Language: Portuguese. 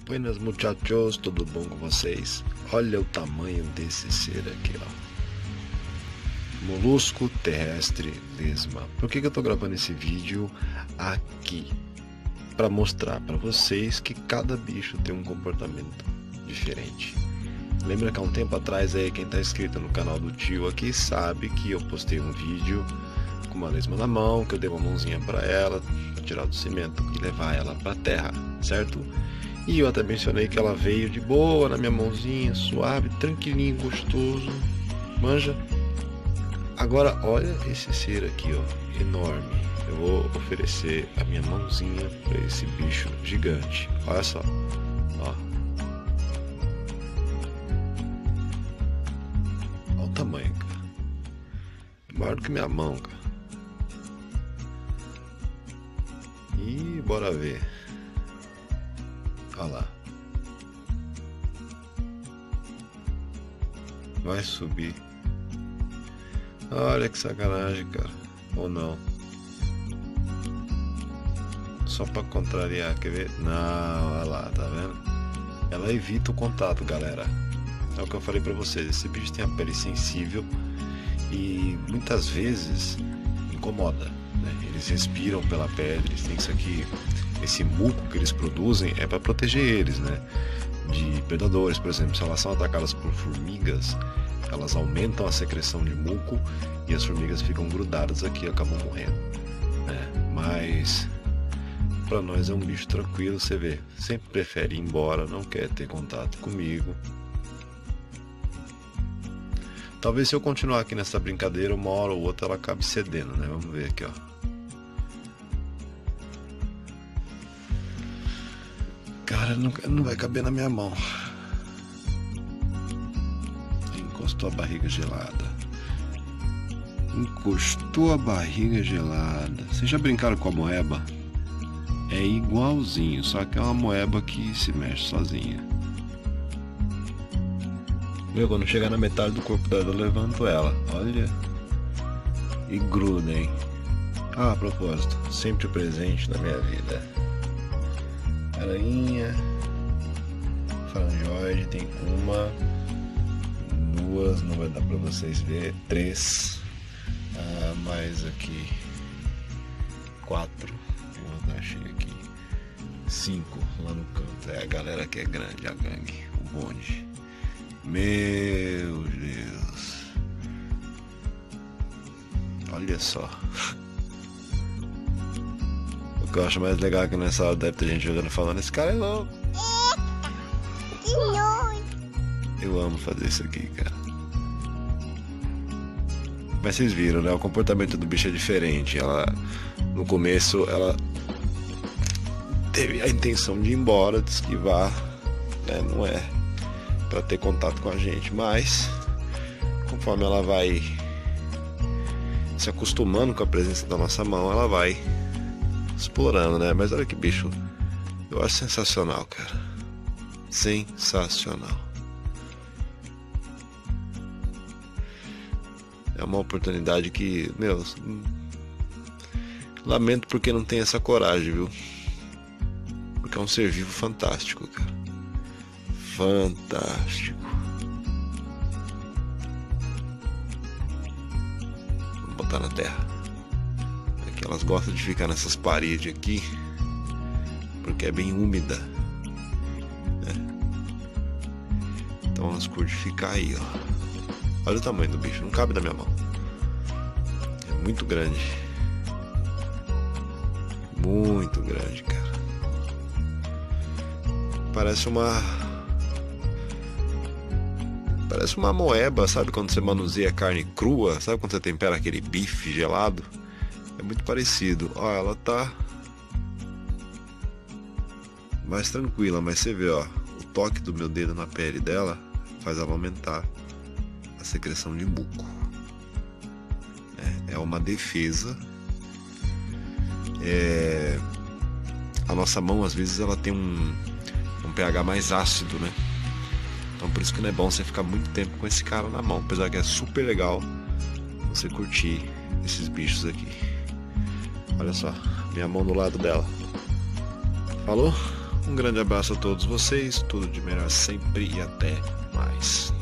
Buenas muchachos, tudo bom com vocês? Olha o tamanho desse ser aqui, ó. Molusco terrestre lesma. Por que eu tô gravando esse vídeo aqui? Para mostrar para vocês que cada bicho tem um comportamento diferente. Lembra que há um tempo atrás aí, quem tá inscrito no canal do tio aqui sabe que eu postei um vídeo com uma lesma na mão, que eu dei uma mãozinha para ela, para tirar do cimento e levar ela para terra, certo? E eu até mencionei que ela veio de boa na minha mãozinha, suave, tranquilinho, gostoso, manja. Agora olha esse ser aqui, ó, enorme. Eu vou oferecer a minha mãozinha para esse bicho gigante. Olha só, ó. Olha o tamanho, cara. É maior do que minha mão, cara. E bora ver. Olha lá. Vai subir. Olha que sacanagem, cara. Ou não. Só pra contrariar, quer ver? Não, olha lá, tá vendo? Ela evita o contato, galera. É o que eu falei pra vocês. Esse bicho tem a pele sensível e muitas vezes incomoda, né? Eles respiram pela pele, eles têm isso aqui. Esse muco que eles produzem é para proteger eles, né, de predadores. Por exemplo, se elas são atacadas por formigas, elas aumentam a secreção de muco e as formigas ficam grudadas aqui e acabam morrendo, né? Mas para nós é um bicho tranquilo, você vê, sempre prefere ir embora, não quer ter contato comigo. Talvez se eu continuar aqui nessa brincadeira, uma hora ou outra ela acabe cedendo, né? Vamos ver aqui, ó. Cara, não vai caber na minha mão. Encostou a barriga gelada. Encostou a barriga gelada. Vocês já brincaram com a moeba? É igualzinho, só que é uma moeba que se mexe sozinha. Meu, quando chegar na metade do corpo dela, eu levanto ela. Olha. E gruda, hein? Ah, a propósito, sempre presente na minha vida. Aranha, falangoide, tem uma, duas, não vai dar pra vocês ver, três, mais aqui, quatro, vou dar cheio aqui, 5 lá no canto. É a galera que é grande, a gangue, o bonde. Meu Deus, olha só. O que eu acho mais legal é que nessa hora deve ter gente jogando falando, esse cara é louco. Eu amo fazer isso aqui, cara. Mas vocês viram, né? O comportamento do bicho é diferente. Ela, no começo, ela teve a intenção de ir embora, de esquivar, né? Não é pra ter contato com a gente, mas conforme ela vai se acostumando com a presença da nossa mão, ela vai explorando, né? Mas olha que bicho, eu acho sensacional, cara. Sensacional. É uma oportunidade que, meu, lamento porque não tem essa coragem, viu? Porque é um ser vivo fantástico, cara. Fantástico. Vou botar na terra. Elas gostam de ficar nessas paredes aqui porque é bem úmida, né? Então elas curtem ficar aí, ó. Olha o tamanho do bicho, não cabe na minha mão. É muito grande. Muito grande, cara. Parece uma moeba, sabe quando você manuseia carne crua? Sabe quando você tempera aquele bife gelado? É muito parecido. Ó, ela tá mais tranquila, mas você vê, ó, o toque do meu dedo na pele dela faz ela aumentar a secreção de muco. É uma defesa. A nossa mão, às vezes, ela tem um pH mais ácido, né? Então por isso que não é bom você ficar muito tempo com esse cara na mão. Apesar que é super legal você curtir esses bichos aqui. Olha só, minha mão do lado dela. Falou? Um grande abraço a todos vocês, tudo de melhor sempre e até mais.